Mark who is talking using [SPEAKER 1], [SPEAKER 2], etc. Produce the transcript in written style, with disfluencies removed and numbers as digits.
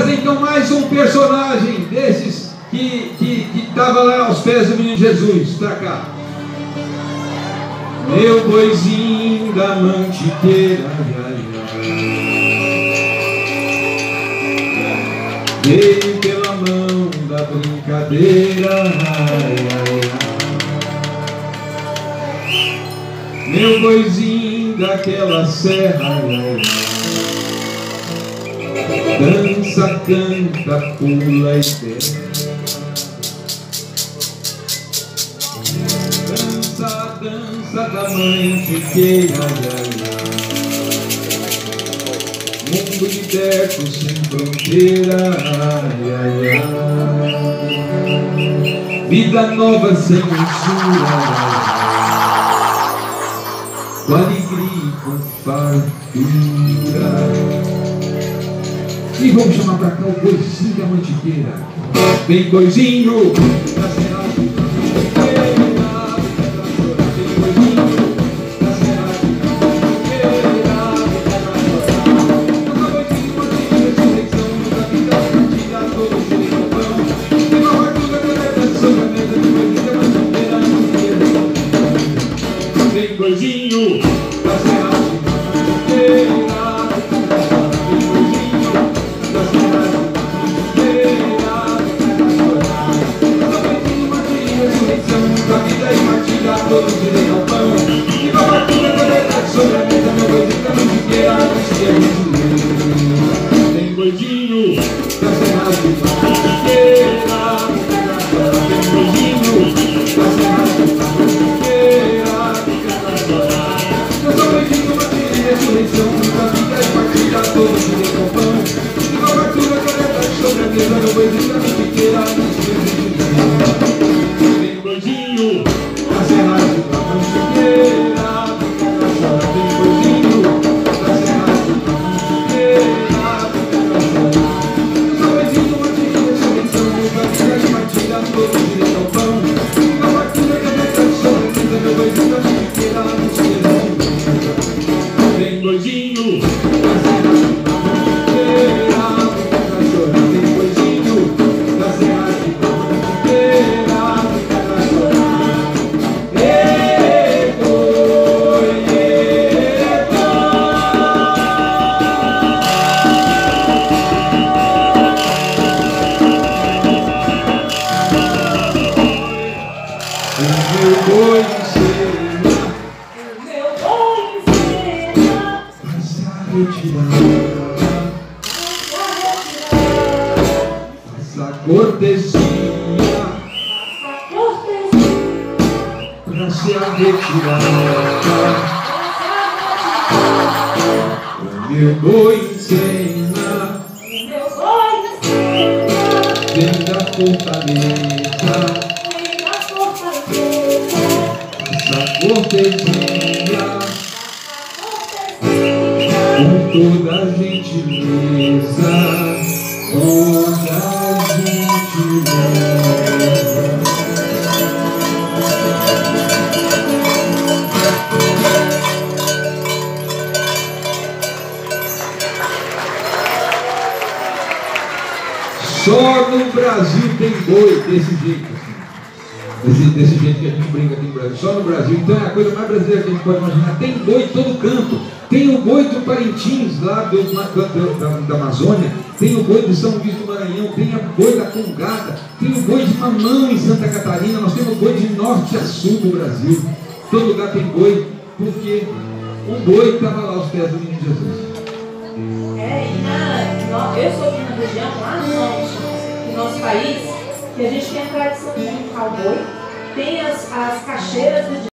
[SPEAKER 1] trazer então mais um personagem desses que estava lá aos pés do menino Jesus, para cá. Meu boizinho da mantiqueira, veio pela mão da brincadeira, meu boizinho daquela serra, dança, canta, pula e terra. Dança, dança da mantiqueira, mundo liberto sem fronteira, vida nova sem censura, com alegria e com fartura. E vamos chamar pra cá o boizinho da mantiqueira. Vem, boizinho da serra de mantiqueira, vem, boizinho da serra de mantiqueira, nunca boizinho, mantiqueira, ressurreição, nunca vida, partida, todo cheio de pão. Tem uma fartura, coleta, sobremesa, de boizinho da mantiqueira, vem, boizinho da serra de mantiqueira. Todo direito ao pão, e com a fartura coleta sobre a mesa, meu boizinho da mantiqueira, não se tem boizinho da serra de mantiqueira, tem boizinho da serra de mantiqueira, eu sou boizinho, mantiqueira e ressurreição, nunca vida e partida, todo direito ao pão, e com a fartura coleta sobre a mesa, meu boizinho da mantiqueira, não se tem boizinho da serra de mantiqueira, tem boizinho da serra de mantiqueira, eu sou boizinho, mantiqueira, ressurreição, nunca vida e partida, todo direito ao pão, e com a fartura coleta sobre a mesa, meu boizinho da mantiqueira, não se tem boizinho da serra de mantiqueira, tem boizinho da serra de mantiqueira, meu boi de cera, faz a retirada, faz a cortesia, pra se a retirada. O meu boi de cera, vem da fortaleza, essa cortesia, com toda a gentileza, toda a gentileza. Só no Brasil tem boi desse jeito, assim. Desse jeito que a gente brinca aqui no Brasil, só no Brasil. Então é a coisa mais brasileira que a gente pode imaginar. Tem boi em todo canto. Tem o boi do Parintins, lá da Amazônia. Tem o boi do São Luís do Maranhão. Tem o boi da Congada. Tem o boi de Mamão em Santa Catarina. Nós temos o boi de norte a sul do Brasil. Todo lugar tem boi, porque o boi estava lá aos pés do menino Jesus.
[SPEAKER 2] Eu sou de uma região lá no nosso país, que a gente tem a tradição de cowboy, tem as caixeiras do